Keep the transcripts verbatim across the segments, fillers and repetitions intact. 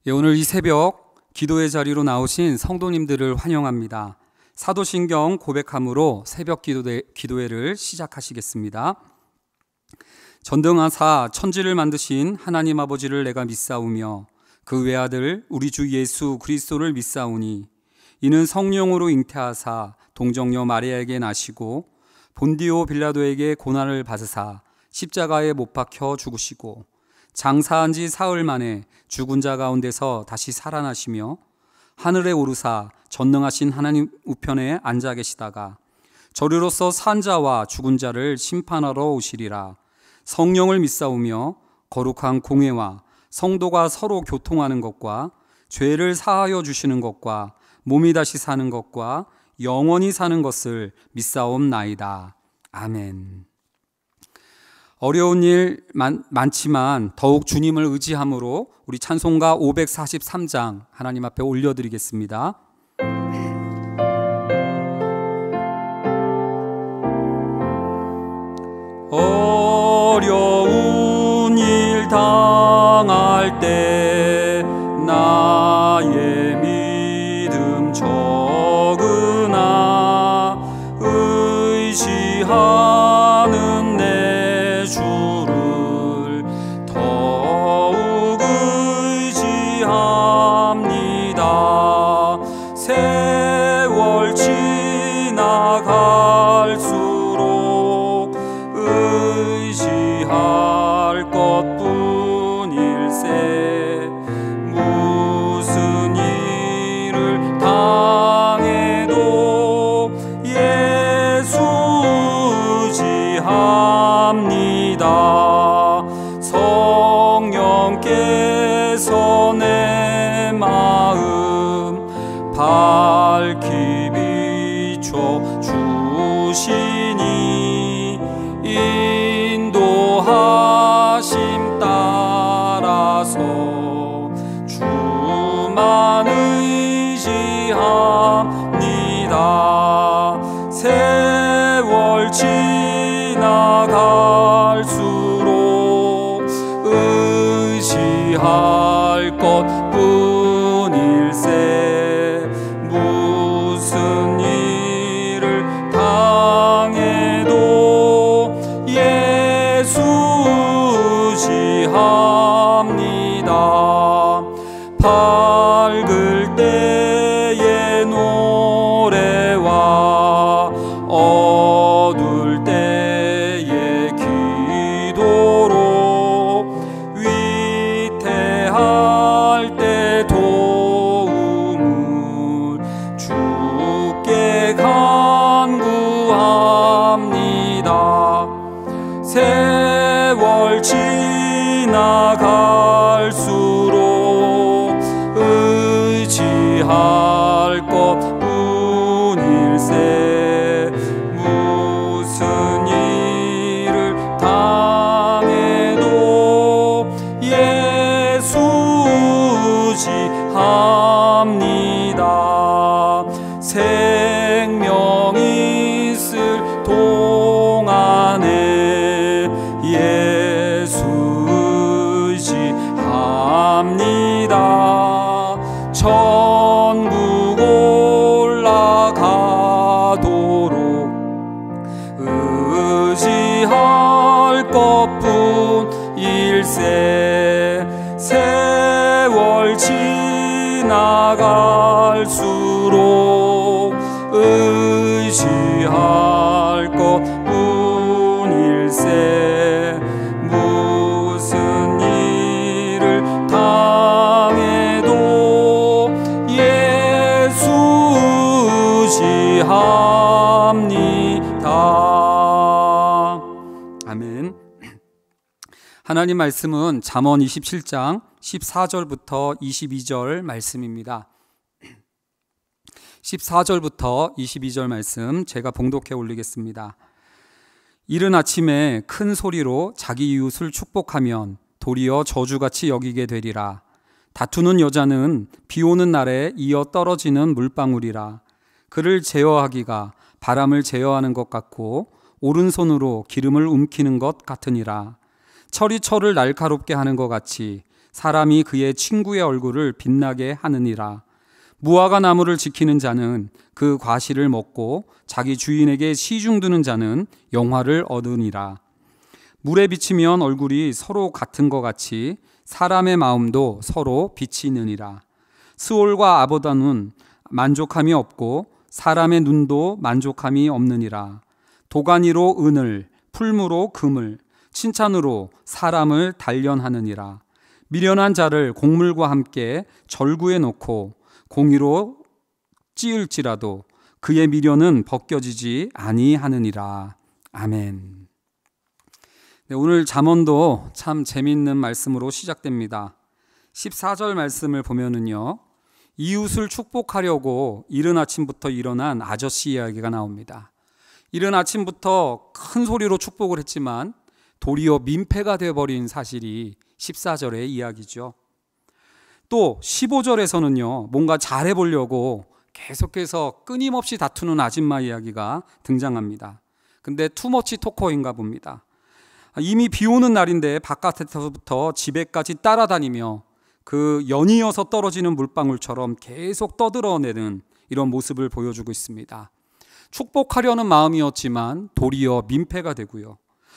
예, 오늘 이 새벽 기도의 자리로 나오신 성도님들을 환영합니다. 사도신경 고백함으로 새벽 기도회, 기도회를 시작하시겠습니다. 전등하사 천지를 만드신 하나님 아버지를 내가 믿사오며 그 외아들 우리 주 예수 그리스도를 믿사오니 이는 성령으로 잉태하사 동정녀 마리아에게 나시고 본디오 빌라도에게 고난을 받으사 십자가에 못 박혀 죽으시고 장사한 지 사흘 만에 죽은 자 가운데서 다시 살아나시며 하늘에 오르사 전능하신 하나님 우편에 앉아 계시다가 저리로서 산 자와 죽은 자를 심판하러 오시리라. 성령을 믿사오며 거룩한 공회와 성도가 서로 교통하는 것과 죄를 사하여 주시는 것과 몸이 다시 사는 것과 영원히 사는 것을 믿사옵나이다. 아멘. 어려운 일 많, 많지만 더욱 주님을 의지함으로 우리 찬송가 오백사십삼 장 하나님 앞에 올려드리겠습니다. 어려운 일 당할 때 나의 믿음 적으나 의지하는 내 주를 더욱 의지합니다. 세월 지나갈수록 의지할 것뿐일세. 무슨 일을 당해도 예수 의지합니다. 성령께서 내 마음 밝히 비춰 주시니 인도하심 따라서 주만 의지합니다. 세월 지나갈수록 의지할 것뿐일세. 무슨 일을 당해도 예수 의지합니다. 밝을 때의 노래와 어두울 때의 기도로 위태할 때 도움을 주께 간구합니다. 세월 지나갈수록 의지할 것뿐일세. 무슨 일을 당해도 예수 의지합니다. 생명 있을 동안에 예수 의지합니다. 천국 올라가도록 의지할 것뿐일세. 세월 지나갈수록 의지할 것뿐일세. 무슨 일을 당해도 예수 의지합니다. 아멘. 하나님 말씀은 잠언 이십칠 장 십사 절부터 이십이 절 말씀입니다. 십사 절부터 이십이 절 말씀 제가 봉독해 올리겠습니다. 이른 아침에 큰 소리로 자기 이웃을 축복하면 도리어 저주같이 여기게 되리라. 다투는 여자는 비 오는 날에 이어 떨어지는 물방울이라. 그를 제어하기가 바람을 제어하는 것 같고 오른손으로 기름을 움키는 것 같으니라. 철이 철을 날카롭게 하는 것 같이 사람이 그의 친구의 얼굴을 빛나게 하느니라. 무화과 나무를 지키는 자는 그 과실을 먹고 자기 주인에게 시중 두는 자는 영화를 얻으니라. 물에 비치면 얼굴이 서로 같은 것 같이 사람의 마음도 서로 비치느니라. 스올과 아보다는 만족함이 없고 사람의 눈도 만족함이 없느니라. 도가니로 은을, 풀무로 금을, 칭찬으로 사람을 단련하느니라. 미련한 자를 곡물과 함께 절구에 놓고 공의로 찌을지라도 그의 미련은 벗겨지지 아니하느니라. 아멘. 네, 오늘 잠언도 참 재미있는 말씀으로 시작됩니다. 십사 절 말씀을 보면은요, 이웃을 축복하려고 이른 아침부터 일어난 아저씨 이야기가 나옵니다. 이른 아침부터 큰 소리로 축복을 했지만 도리어 민폐가 되어버린 사실이 십사 절의 이야기죠. 또 십오 절에서는요, 뭔가 잘해보려고 계속해서 끊임없이 다투는 아줌마 이야기가 등장합니다. 근데 투머치 토커인가 봅니다. 이미 비 오는 날인데 바깥에서부터 집에까지 따라다니며 그 연이어서 떨어지는 물방울처럼 계속 떠들어내는 이런 모습을 보여주고 있습니다. 축복하려는 마음이었지만 도리어 민폐가 되고요,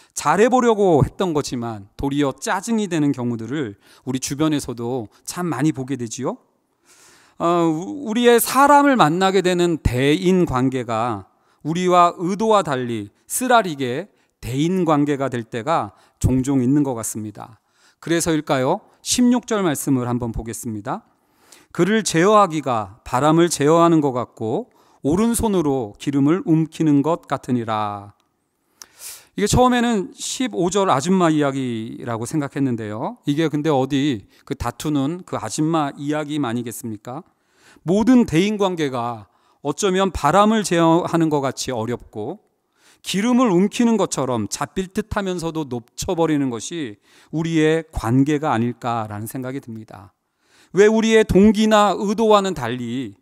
잘해보려고 했던 거지만 도리어 짜증이 되는 경우들을 우리 주변에서도 참 많이 보게 되지요. 어, 우리의 사람을 만나게 되는 대인 관계가 우리와 의도와 달리 쓰라리게 대인 관계가 될 때가 종종 있는 것 같습니다. 그래서일까요? 십육 절 말씀을 한번 보겠습니다. 그를 제어하기가 바람을 제어하는 것 같고 오른손으로 기름을 움키는 것 같으니라. 이게 처음에는 십오 절 아줌마 이야기라고 생각했는데요, 이게 근데 어디 그 다투는 그 아줌마 이야기만이겠습니까? 모든 대인관계가 어쩌면 바람을 제어하는 것 같이 어렵고 기름을 움키는 것처럼 잡힐 듯 하면서도 놓쳐버리는 것이 우리의 관계가 아닐까라는 생각이 듭니다. 왜 우리의 동기나 의도와는 달리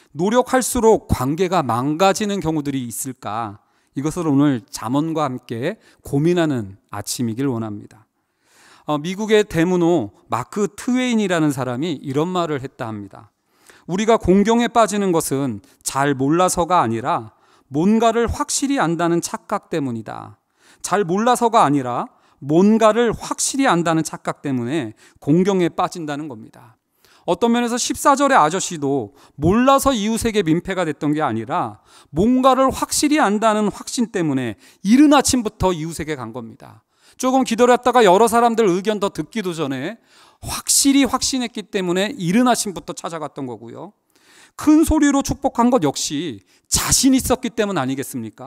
노력할수록 관계가 망가지는 경우들이 있을까? 이것을 오늘 잠언과 함께 고민하는 아침이길 원합니다. 어, 미국의 대문호 마크 트웨인이라는 사람이 이런 말을 했다 합니다. 우리가 공경에 빠지는 것은 잘 몰라서가 아니라 뭔가를 확실히 안다는 착각 때문이다. 잘 몰라서가 아니라 뭔가를 확실히 안다는 착각 때문에 공경에 빠진다는 겁니다. 어떤 면에서 십사 절의 아저씨도 몰라서 이웃에게 민폐가 됐던 게 아니라 뭔가를 확실히 안다는 확신 때문에 이른 아침부터 이웃에게 간 겁니다. 조금 기다렸다가 여러 사람들 의견 더 듣기도 전에 확실히 확신했기 때문에 이른 아침부터 찾아갔던 거고요. 큰 소리로 축복한 것 역시 자신 있었기 때문 아니겠습니까?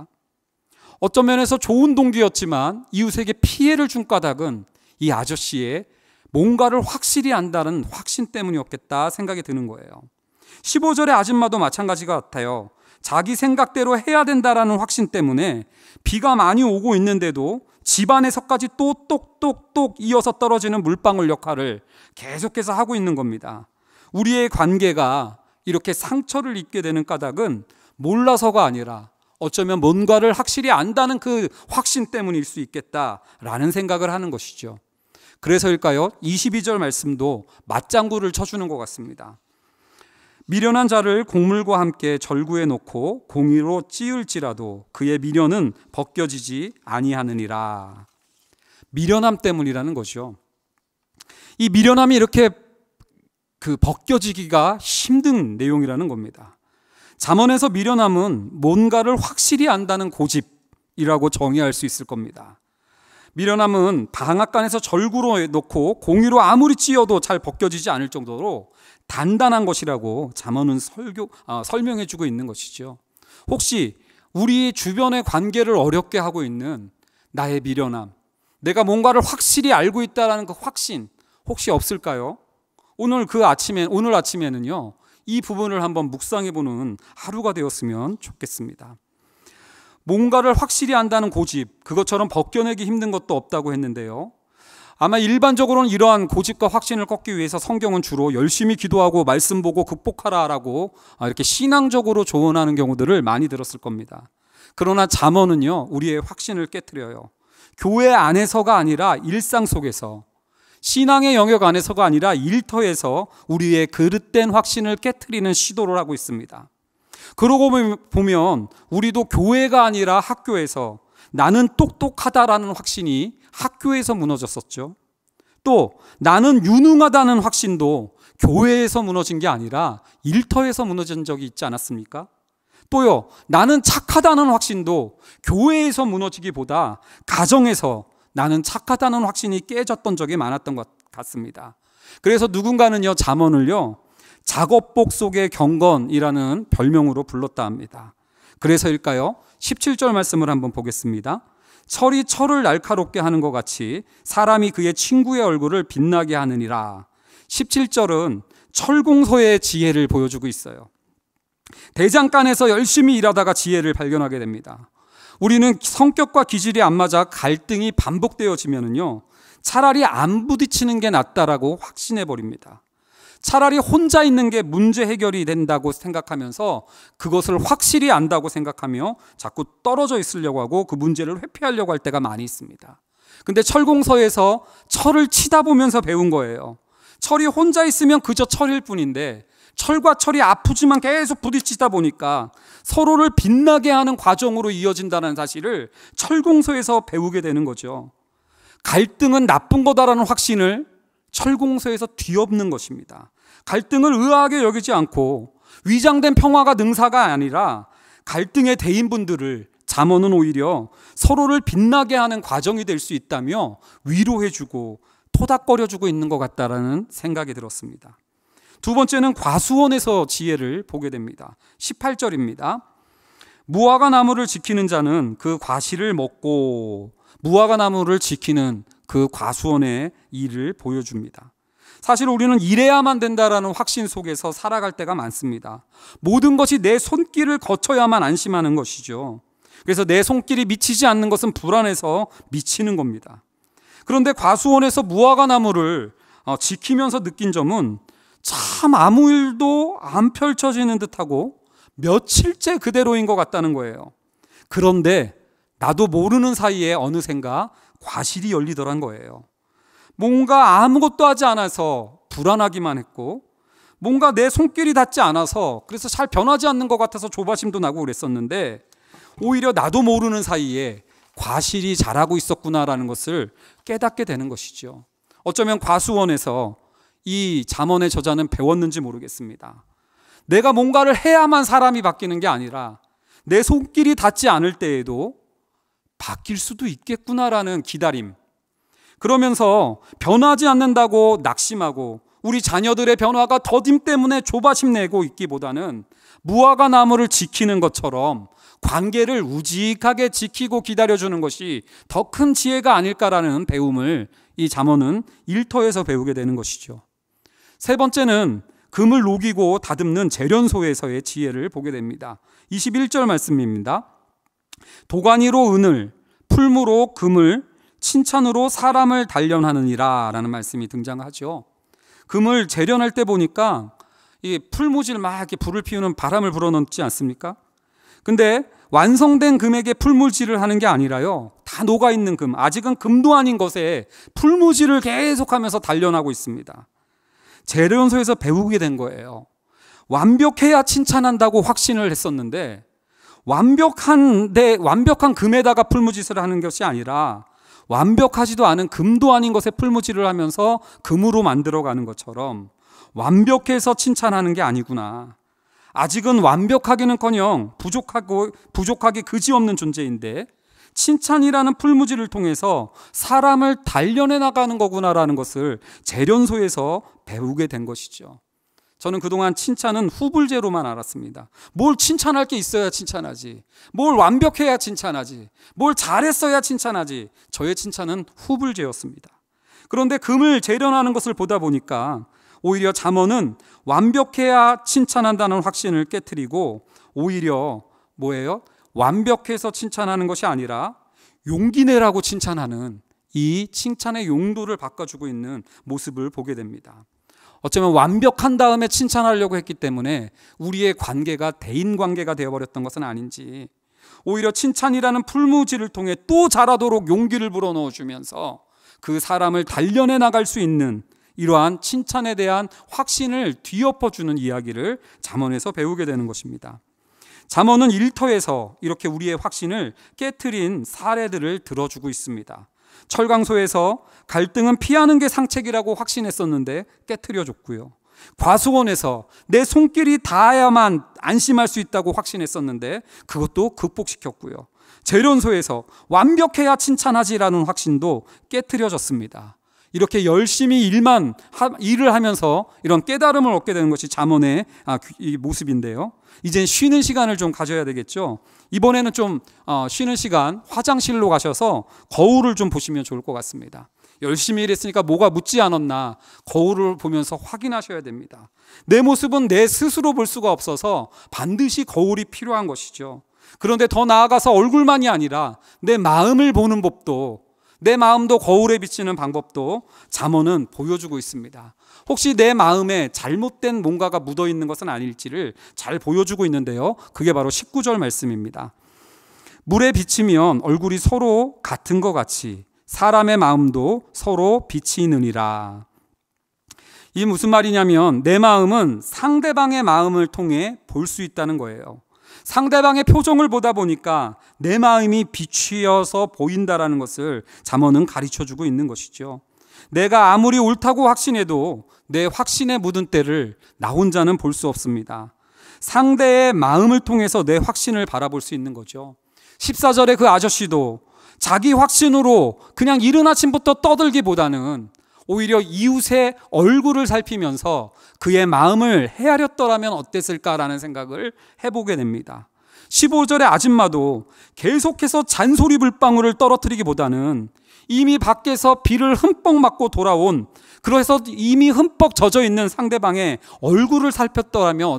어떤 면에서 좋은 동기였지만 이웃에게 피해를 준 까닭은 이 아저씨의 뭔가를 확실히 안다는 확신 때문이었겠다 생각이 드는 거예요. 십오 절의 아줌마도 마찬가지 같아요. 자기 생각대로 해야 된다라는 확신 때문에 비가 많이 오고 있는데도 집안에서까지 또 똑똑똑 이어서 떨어지는 물방울 역할을 계속해서 하고 있는 겁니다. 우리의 관계가 이렇게 상처를 입게 되는 까닭은 몰라서가 아니라 어쩌면 뭔가를 확실히 안다는 그 확신 때문일 수 있겠다라는 생각을 하는 것이죠. 그래서일까요? 이십이 절 말씀도 맞장구를 쳐주는 것 같습니다. 미련한 자를 곡물과 함께 절구에 놓고 공의로 찌을지라도 그의 미련은 벗겨지지 아니하느니라. 미련함 때문이라는 거죠. 이 미련함이 이렇게 그 벗겨지기가 힘든 내용이라는 겁니다. 잠언에서 미련함은 뭔가를 확실히 안다는 고집이라고 정의할 수 있을 겁니다. 미련함은 방앗간에서 절구로 놓고 공의로 아무리 찧어도 잘 벗겨지지 않을 정도로 단단한 것이라고 잠언은 설교, 아, 설명해주고 있는 것이죠. 혹시 우리 주변의 관계를 어렵게 하고 있는 나의 미련함, 내가 뭔가를 확실히 알고 있다는 그 확신 혹시 없을까요? 오늘 그 아침에 오늘 아침에는요, 이 부분을 한번 묵상해보는 하루가 되었으면 좋겠습니다. 뭔가를 확실히 안다는 고집, 그것처럼 벗겨내기 힘든 것도 없다고 했는데요, 아마 일반적으로는 이러한 고집과 확신을 꺾기 위해서 성경은 주로 열심히 기도하고 말씀 보고 극복하라라고 이렇게 신앙적으로 조언하는 경우들을 많이 들었을 겁니다. 그러나 잠언은요, 우리의 확신을 깨트려요. 교회 안에서가 아니라 일상 속에서, 신앙의 영역 안에서가 아니라 일터에서 우리의 그릇된 확신을 깨트리는 시도를 하고 있습니다. 그러고 보면 우리도 교회가 아니라 학교에서 나는 똑똑하다라는 확신이 학교에서 무너졌었죠. 또 나는 유능하다는 확신도 교회에서 무너진 게 아니라 일터에서 무너진 적이 있지 않았습니까? 또요, 나는 착하다는 확신도 교회에서 무너지기보다 가정에서 나는 착하다는 확신이 깨졌던 적이 많았던 것 같습니다. 그래서 누군가는요, 잠언을요, 작업복 속의 경건이라는 별명으로 불렀다 합니다. 그래서일까요? 십칠 절 말씀을 한번 보겠습니다. 철이 철을 날카롭게 하는 것 같이 사람이 그의 친구의 얼굴을 빛나게 하느니라. 십칠 절은 철공소의 지혜를 보여주고 있어요. 대장간에서 열심히 일하다가 지혜를 발견하게 됩니다. 우리는 성격과 기질이 안 맞아 갈등이 반복되어지면은요, 차라리 안 부딪히는 게 낫다라고 확신해 버립니다. 차라리 혼자 있는 게 문제 해결이 된다고 생각하면서 그것을 확실히 안다고 생각하며 자꾸 떨어져 있으려고 하고 그 문제를 회피하려고 할 때가 많이 있습니다. 근데 철공서에서 철을 치다 보면서 배운 거예요. 철이 혼자 있으면 그저 철일 뿐인데 철과 철이 아프지만 계속 부딪히다 보니까 서로를 빛나게 하는 과정으로 이어진다는 사실을 철공서에서 배우게 되는 거죠. 갈등은 나쁜 거다라는 확신을 철공서에서 뒤엎는 것입니다. 갈등을 의아하게 여기지 않고 위장된 평화가 능사가 아니라 갈등의 대인분들을 잠언은 오히려 서로를 빛나게 하는 과정이 될 수 있다며 위로해주고 토닥거려주고 있는 것 같다라는 생각이 들었습니다. 두 번째는 과수원에서 지혜를 보게 됩니다. 십팔 절입니다. 무화과 나무를 지키는 자는 그 과실을 먹고, 무화과 나무를 지키는 그 과수원의 일을 보여줍니다. 사실 우리는 이래야만 된다라는 확신 속에서 살아갈 때가 많습니다. 모든 것이 내 손길을 거쳐야만 안심하는 것이죠. 그래서 내 손길이 미치지 않는 것은 불안해서 미치는 겁니다. 그런데 과수원에서 무화과 나무를 지키면서 느낀 점은 참 아무 일도 안 펼쳐지는 듯하고 며칠째 그대로인 것 같다는 거예요. 그런데 나도 모르는 사이에 어느샌가 과실이 열리더란 거예요. 뭔가 아무것도 하지 않아서 불안하기만 했고, 뭔가 내 손길이 닿지 않아서 그래서 잘 변하지 않는 것 같아서 조바심도 나고 그랬었는데, 오히려 나도 모르는 사이에 과실이 자라고 있었구나라는 것을 깨닫게 되는 것이죠. 어쩌면 과수원에서 이 잠언의 저자는 배웠는지 모르겠습니다. 내가 뭔가를 해야만 사람이 바뀌는 게 아니라 내 손길이 닿지 않을 때에도 바뀔 수도 있겠구나라는 기다림. 그러면서 변하지 않는다고 낙심하고 우리 자녀들의 변화가 더딤 때문에 조바심 내고 있기보다는 무화과 나무를 지키는 것처럼 관계를 우직하게 지키고 기다려주는 것이 더 큰 지혜가 아닐까라는 배움을 이 잠언은 일터에서 배우게 되는 것이죠. 세 번째는 금을 녹이고 다듬는 재련소에서의 지혜를 보게 됩니다. 이십일 절 말씀입니다. 도가니로 은을, 풀무로 금을, 칭찬으로 사람을 단련하느니라 라는 말씀이 등장하죠. 금을 재련할 때 보니까 이 풀무질 막 이렇게 불을 피우는 바람을 불어넣지 않습니까? 근데 완성된 금에게 풀무질을 하는 게 아니라요, 다 녹아있는 금, 아직은 금도 아닌 것에 풀무질을 계속하면서 단련하고 있습니다. 재련소에서 배우게 된 거예요. 완벽해야 칭찬한다고 확신을 했었는데 완벽한데 완벽한 금에다가 풀무질을 하는 것이 아니라 완벽하지도 않은 금도 아닌 것에 풀무질을 하면서 금으로 만들어가는 것처럼 완벽해서 칭찬하는 게 아니구나. 아직은 완벽하기는커녕 부족하고 부족하기 그지없는 존재인데 칭찬이라는 풀무질을 통해서 사람을 단련해 나가는 거구나라는 것을 재련소에서 배우게 된 것이죠. 저는 그동안 칭찬은 후불제로만 알았습니다. 뭘 칭찬할 게 있어야 칭찬하지, 뭘 완벽해야 칭찬하지, 뭘 잘했어야 칭찬하지. 저의 칭찬은 후불제였습니다. 그런데 금을 재련하는 것을 보다 보니까 오히려 잠언은 완벽해야 칭찬한다는 확신을 깨트리고 오히려 뭐예요? 완벽해서 칭찬하는 것이 아니라 용기 내라고 칭찬하는 이 칭찬의 용도를 바꿔주고 있는 모습을 보게 됩니다. 어쩌면 완벽한 다음에 칭찬하려고 했기 때문에 우리의 관계가 대인관계가 되어버렸던 것은 아닌지, 오히려 칭찬이라는 풀무질을 통해 또 잘하도록 용기를 불어넣어주면서 그 사람을 단련해 나갈 수 있는 이러한 칭찬에 대한 확신을 뒤엎어주는 이야기를 잠언에서 배우게 되는 것입니다. 잠언은 일터에서 이렇게 우리의 확신을 깨트린 사례들을 들어주고 있습니다. 철강소에서 갈등은 피하는 게 상책이라고 확신했었는데 깨트려줬고요. 과수원에서 내 손길이 닿아야만 안심할 수 있다고 확신했었는데 그것도 극복시켰고요. 재련소에서 완벽해야 칭찬하지라는 확신도 깨트려졌습니다. 이렇게 열심히 일만 하, 일을 하면서 이런 깨달음을 얻게 되는 것이 잠언의 아, 이 모습인데요. 이제 쉬는 시간을 좀 가져야 되겠죠. 이번에는 좀 어, 쉬는 시간 화장실로 가셔서 거울을 좀 보시면 좋을 것 같습니다. 열심히 일했으니까 뭐가 묻지 않았나 거울을 보면서 확인하셔야 됩니다. 내 모습은 내 스스로 볼 수가 없어서 반드시 거울이 필요한 것이죠. 그런데 더 나아가서 얼굴만이 아니라 내 마음을 보는 법도, 내 마음도 거울에 비치는 방법도 잠언은 보여주고 있습니다. 혹시 내 마음에 잘못된 뭔가가 묻어있는 것은 아닐지를 잘 보여주고 있는데요. 그게 바로 십구 절 말씀입니다. 물에 비치면 얼굴이 서로 같은 것 같이 사람의 마음도 서로 비치느니라. 이게 무슨 말이냐면 내 마음은 상대방의 마음을 통해 볼 수 있다는 거예요. 상대방의 표정을 보다 보니까 내 마음이 비추어서 보인다라는 것을 잠언은 가르쳐주고 있는 것이죠. 내가 아무리 옳다고 확신해도 내 확신에 묻은 때를 나 혼자는 볼 수 없습니다. 상대의 마음을 통해서 내 확신을 바라볼 수 있는 거죠. 십사 절의 그 아저씨도 자기 확신으로 그냥 이른 아침부터 떠들기보다는 오히려 이웃의 얼굴을 살피면서 그의 마음을 헤아렸더라면 어땠을까라는 생각을 해보게 됩니다. 십오 절의 아줌마도 계속해서 잔소리 물방울을 떨어뜨리기보다는 이미 밖에서 비를 흠뻑 맞고 돌아온, 그래서 이미 흠뻑 젖어 있는 상대방의 얼굴을 살폈더라면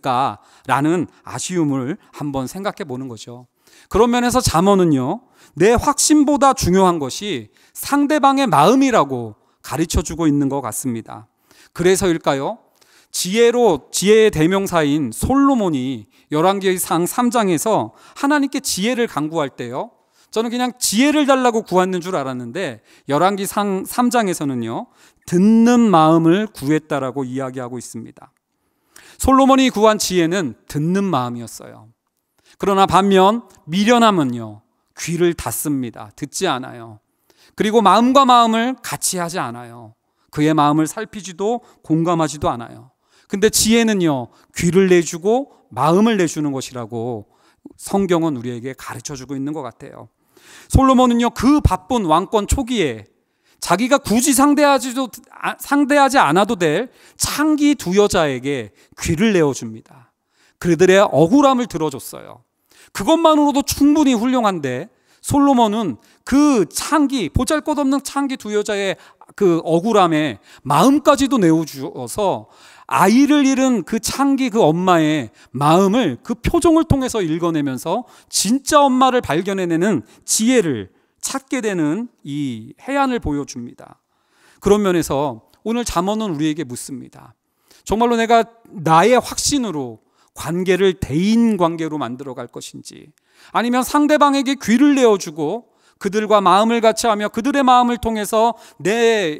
어땠을까라는 아쉬움을 한번 생각해 보는 거죠. 그런 면에서 잠언은요, 내 확신보다 중요한 것이 상대방의 마음이라고 가르쳐주고 있는 것 같습니다. 그래서일까요? 지혜로, 지혜의 대명사인 솔로몬이 열왕기상 삼 장에서 하나님께 지혜를 간구할 때요, 저는 그냥 지혜를 달라고 구하는 줄 알았는데 열왕기상 삼 장에서는요 듣는 마음을 구했다라고 이야기하고 있습니다. 솔로몬이 구한 지혜는 듣는 마음이었어요. 그러나 반면 미련함은요 귀를 닫습니다. 듣지 않아요. 그리고 마음과 마음을 같이 하지 않아요. 그의 마음을 살피지도 공감하지도 않아요. 근데 지혜는요 귀를 내주고 마음을 내주는 것이라고 성경은 우리에게 가르쳐주고 있는 것 같아요. 솔로몬은요 그 바쁜 왕권 초기에 자기가 굳이 상대하지도, 상대하지 않아도 될 창기 두 여자에게 귀를 내어줍니다. 그들의 억울함을 들어줬어요. 그것만으로도 충분히 훌륭한데 솔로몬은 그 창기, 보잘것없는 창기 두 여자의 그 억울함에 마음까지도 내어주어서 아이를 잃은 그 창기 그 엄마의 마음을 그 표정을 통해서 읽어내면서 진짜 엄마를 발견해내는 지혜를 찾게 되는 이 해안을 보여줍니다. 그런 면에서 오늘 잠언은 우리에게 묻습니다. 정말로 내가 나의 확신으로 관계를 대인 관계로 만들어갈 것인지, 아니면 상대방에게 귀를 내어주고 그들과 마음을 같이 하며 그들의 마음을 통해서 내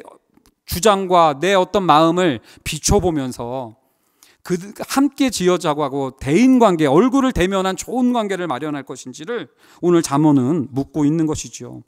주장과 내 어떤 마음을 비춰보면서 그 함께 지어자고 하고 대인관계, 얼굴을 대면한 좋은 관계를 마련할 것인지를 오늘 잠언은 묻고 있는 것이죠.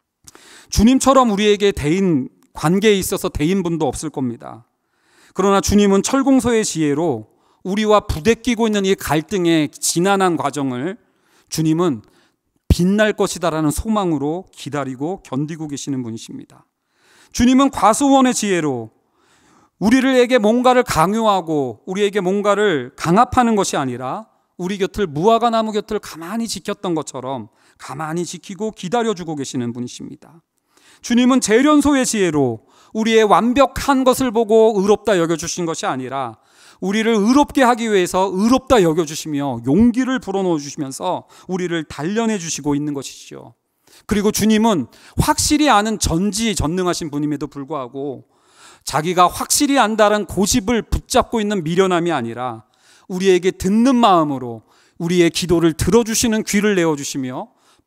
주님처럼 우리에게 대인 관계에 있어서 대인분도 없을 겁니다. 그러나 주님은 철공소의 지혜로 우리와 부대끼고 있는 이 갈등의 지난한 과정을 주님은 빛날 것이다라는 소망으로 기다리고 견디고 계시는 분이십니다. 주님은 과수원의 지혜로 우리에게 뭔가를 강요하고 우리에게 뭔가를 강압하는 것이 아니라 우리 곁을 무화과 나무 곁을 가만히 지켰던 것처럼 가만히 지키고 기다려주고 계시는 분이십니다. 주님은 재련소의 지혜로 우리의 완벽한 것을 보고 의롭다 여겨주신 것이 아니라 우리를 의롭게 하기 위해서 의롭다 여겨주시며 용기를 불어넣어 주시면서 우리를 단련해 주시고 있는 것이죠. 그리고 주님은 확실히 아는 전지전능하신 분임에도 불구하고 자기가 확실히 안다는 고집을 붙잡고 있는 미련함이 아니라 우리에게 듣는 마음으로 우리의 기도를 들어주시는 귀를 내어주시며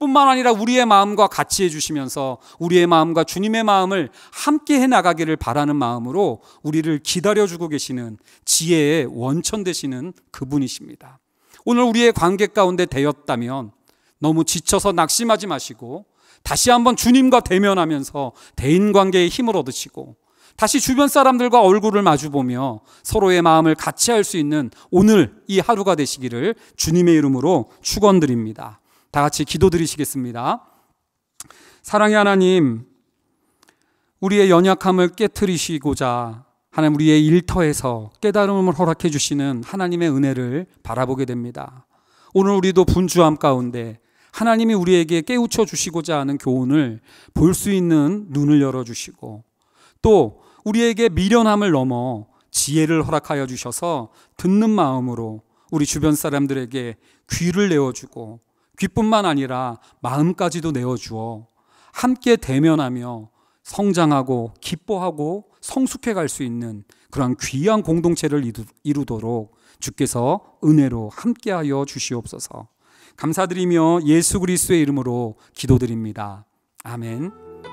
뿐만 아니라 우리의 마음과 같이 해주시면서 우리의 마음과 주님의 마음을 함께 해나가기를 바라는 마음으로 우리를 기다려주고 계시는 지혜의 원천 되시는 그분이십니다. 오늘 우리의 관계 가운데 되었다면 너무 지쳐서 낙심하지 마시고 다시 한번 주님과 대면하면서 대인관계의 힘을 얻으시고 다시 주변 사람들과 얼굴을 마주보며 서로의 마음을 같이 할 수 있는 오늘 이 하루가 되시기를 주님의 이름으로 축원드립니다. 다 같이 기도드리시겠습니다. 사랑의 하나님, 우리의 연약함을 깨트리시고자 하나님 우리의 일터에서 깨달음을 허락해 주시는 하나님의 은혜를 바라보게 됩니다. 오늘 우리도 분주함 가운데 하나님이 우리에게 깨우쳐 주시고자 하는 교훈을 볼 수 있는 눈을 열어주시고 또 우리에게 미련함을 넘어 지혜를 허락하여 주셔서 듣는 마음으로 우리 주변 사람들에게 귀를 내어주고 귀뿐만 아니라 마음까지도 내어주어 함께 대면하며 성장하고 기뻐하고 성숙해 갈 수 있는 그러한 귀한 공동체를 이루도록 주께서 은혜로 함께하여 주시옵소서. 감사드리며 예수 그리스도의 이름으로 기도드립니다. 아멘.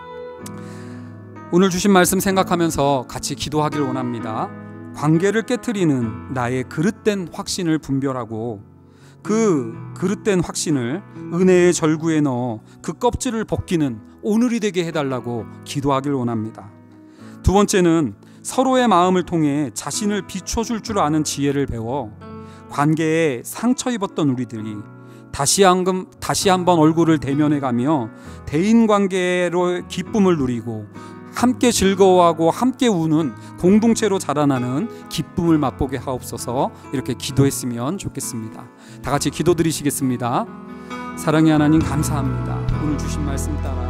오늘 주신 말씀 생각하면서 같이 기도하길 원합니다. 관계를 깨트리는 나의 그릇된 확신을 분별하고 그 그릇된 확신을 은혜의 절구에 넣어 그 껍질을 벗기는 오늘이 되게 해달라고 기도하길 원합니다. 두 번째는 서로의 마음을 통해 자신을 비춰줄 줄 아는 지혜를 배워 관계에 상처 입었던 우리들이 다시 한번 다시 한번 얼굴을 대면해가며 대인관계로 기쁨을 누리고 함께 즐거워하고 함께 우는 공동체로 자라나는 기쁨을 맛보게 하옵소서. 이렇게 기도했으면 좋겠습니다. 다 같이 기도드리시겠습니다. 사랑의 하나님 감사합니다. 오늘 주신 말씀 따라